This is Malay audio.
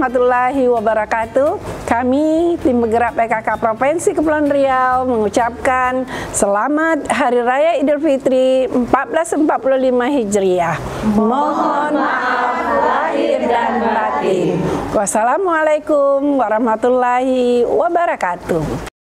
warahmatullahi wabarakatuh. Kami tim bergerak PKK Provinsi Kepulauan Riau mengucapkan selamat Hari Raya Idul Fitri 1445 Hijriah. Mohon maaf lahir dan batin. Wassalamualaikum warahmatullahi wabarakatuh.